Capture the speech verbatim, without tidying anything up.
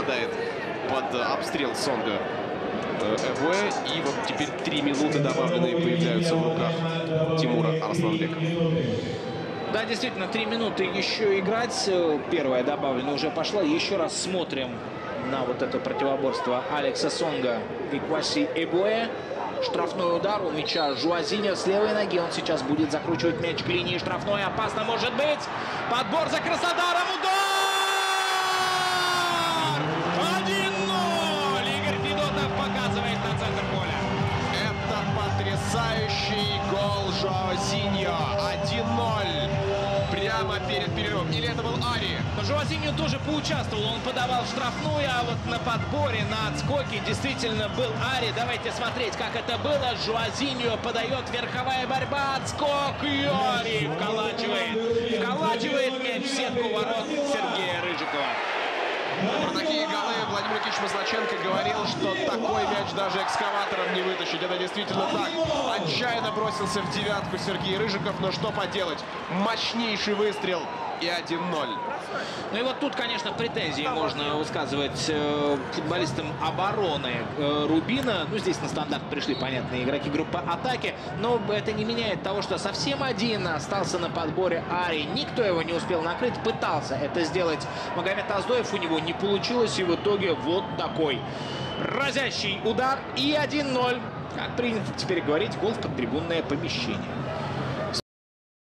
попадает под обстрел Сонга Эбуэ. И вот теперь три минуты добавленные появляются в руках Тимура Арсланбека. Да, действительно, три минуты еще играть. Первая добавлена уже пошла. Еще раз смотрим на вот это противоборство Алекса Сонга и Кваси Эбуэ. Штрафной удар у мяча Жуазиньо с левой ноги. Он сейчас будет закручивать мяч к линии штрафной. Опасно может быть. Подбор за Краснодаром. Удар! один ноль. Игорь Федотов показывает на центр поля. Это потрясающий гол Жуазиньо. один ноль. Прямо перед перерывом. Или это был Ари? Жуазиньо тоже поучаствовал. Он подавал штрафную, а вот на подборе, на отскоке действительно был Ари. Давайте смотреть, как это было. Жуазиньо подает, верховая борьба, отскок. И Ари вколачивает. Вколачивает мяч в сетку ворот Сергея Рыжикова. Про такие голы Владимир Никитич Маслаченко говорил, что такой мяч даже экскаватором не вытащить. Это действительно так. Отчаянно бросился в девятку Сергей Рыжиков, но что поделать? Мощнейший выстрел и один ноль. Ну и вот тут, конечно, претензии можно высказывать э, футболистам обороны э, Рубина. Ну, здесь на стандарт пришли, понятно, игроки группы атаки. Но это не меняет того, что совсем один остался на подборе Ари. Никто его не успел накрыть. Пытался это сделать Магомед Аздоев. У него не получилось. И в итоге вот такой разящий удар. И один ноль. Как принято теперь говорить, гол в подтрибунное помещение.